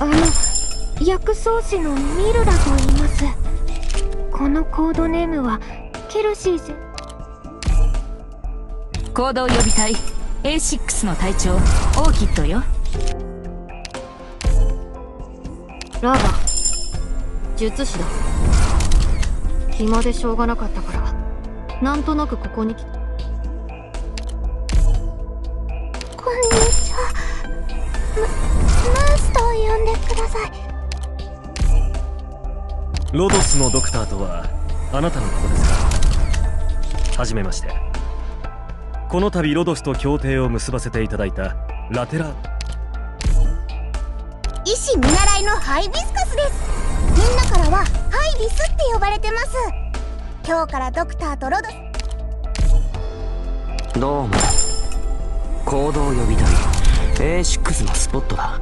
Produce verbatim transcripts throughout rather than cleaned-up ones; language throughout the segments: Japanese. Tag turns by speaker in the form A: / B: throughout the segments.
A: あの薬草師のミルラと言います。このコードネームはケルシー先
B: 行動予備隊 エーシックス の隊長オーキッドよ。
A: ラバ術師だ。暇でしょうがなかったからなんとなくここに来た。こんにちは。ナナースと呼んでください。
C: ロドスのドクターとはあなたのことですか？はじめまして。この度ロドスと協定を結ばせていただいたラテラ
D: 医師見習いのハイビスカスです。みんなからはハイビスって呼ばれてます。今日からドクターとロドス。
E: どうも。行動予備隊 エーシックス のスポットだ。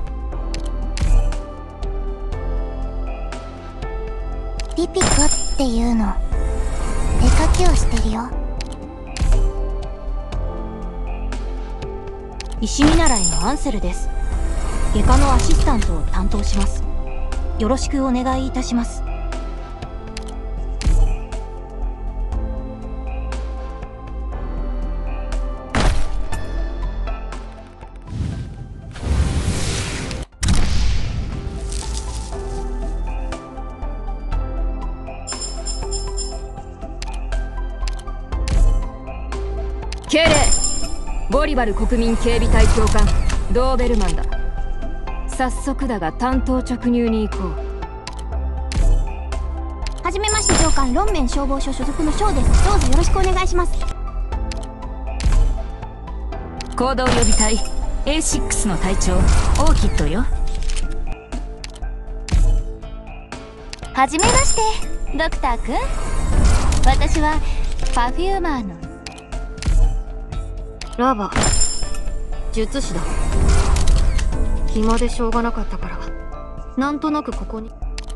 D: ピピコっていうの絵描きをしてるよ。
A: 医師見習いのアンセルです。外科のアシスタントを担当します。よろしくお願いいたします。
B: 敬礼。ボリバル国民警備隊教官ドーベルマンだ。早速だが担当直入に行こう。
D: はじめまして上官、ロンメン消防署所属のショーです。どうぞよろしくお願いします。
B: 行動予備隊 エーシックス の隊長オーキッドよ。
D: はじめましてドクターくん。私はパフューマーの
A: ラバ術師だ。暇でしょうがなかったからなんとなくここに。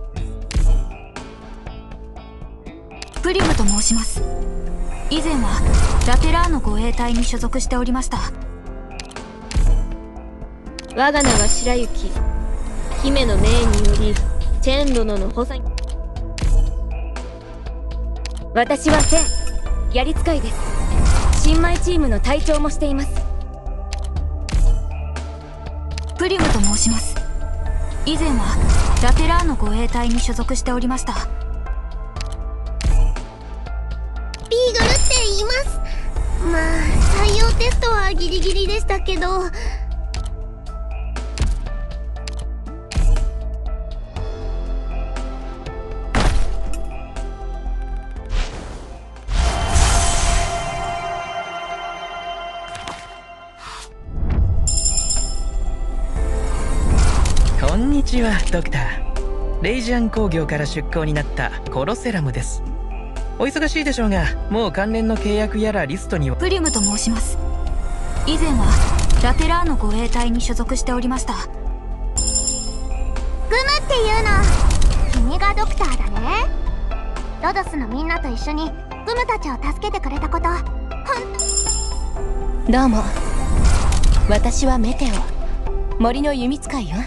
B: プリムと申します。以前はラテラーノ護衛隊に所属しておりました。
A: 我が名は白雪。姫の命によりチェーン殿の補佐に。私はセンやり使いです。新米チームの隊長もしています。
B: プリムと申します。以前はラテラーノ護衛隊に所属しておりました。
D: ビーグルって言います。まあ採用テストはギリギリでしたけど。
F: こんにちはドクター。レイジアン工業から出向になったコロセラムです。お忙しいでしょうが、もう関連の契約やらリストには。
B: プリムと申します。以前はラテラーノ護衛隊に所属しておりました。
D: グムっていうの君がドクターだね。ロドスのみんなと一緒にグムたちを助けてくれたことほん
A: どうも、私はメテオ、森の弓使いよ。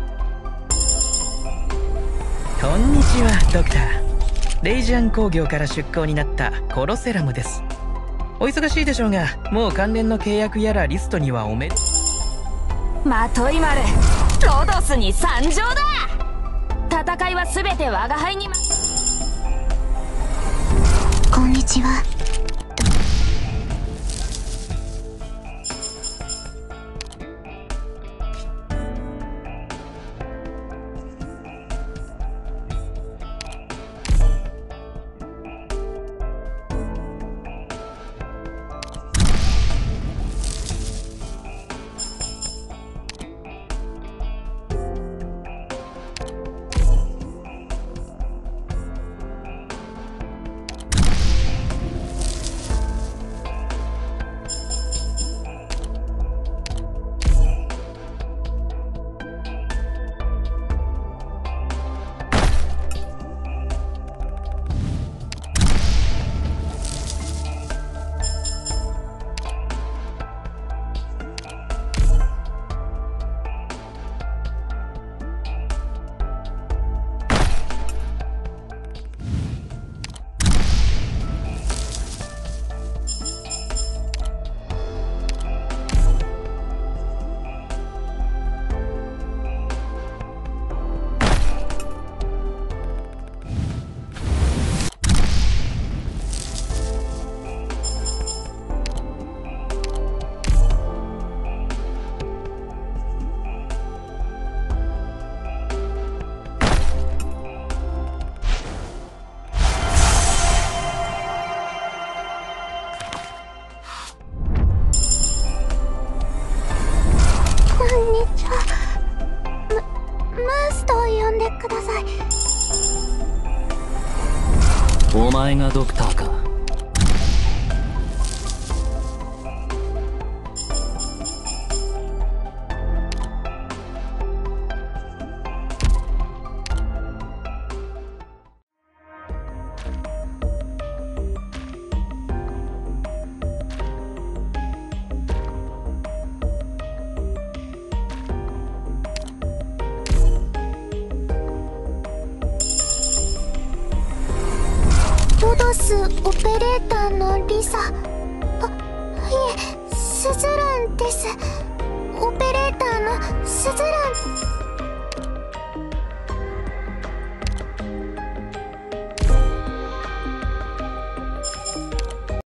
F: こんにちはドクター。レイジアン工業から出向になったコロセラムです。お忙しいでしょうが、もう関連の契約やらリストにはおめ。
B: まとい丸ロドスに参上だ。戦いは全て我が輩に。
D: こんにちは。
E: 前がドクターか。
D: ロドスオペレーターのリサ。あ、いえ、スズランです。オペレーターのスズラン